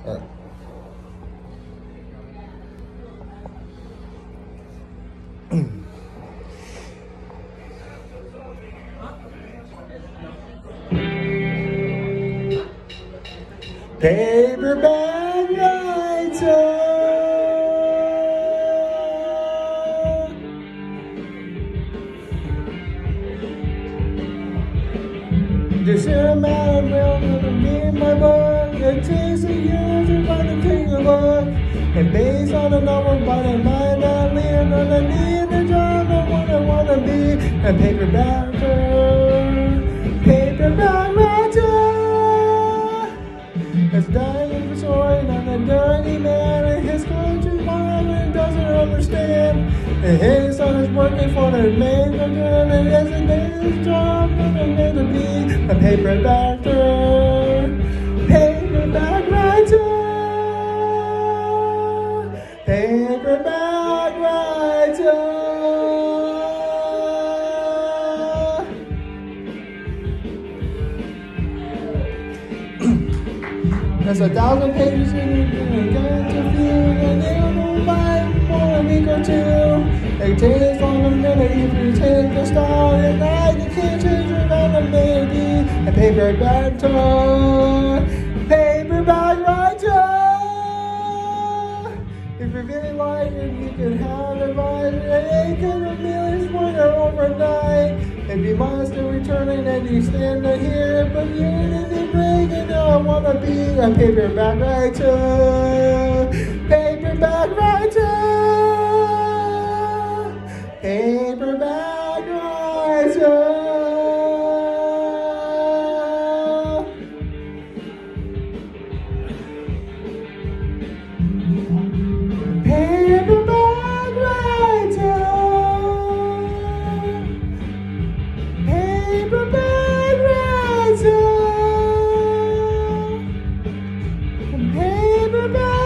All right. Paperback writer. Just a matter of reading my book. It takes a year to find a take a look. And based on a novel by the mind I live, and I need the job of what I wanna be. A paperback writer. It's dying for joy, not a dirty man. And his country mind doesn't understand. And his son is working for the main again, and as a day's job, nothing meant to be a paperback writer. Paperback writer. There's 1,000 pages in it, and guys are few, and they don't know by for a week or two. It takes long a minute if you take the style, and night you can't change it on a maybe. A paperback writer. If you really like it, you can have it right. It ain't gonna millions when you're overnight. If you must returning and you stand here, but you didn't break and I wanna be a paperback writer. Paperback writer. Paperback writer. Paperback writer. Paperback writer. Paperback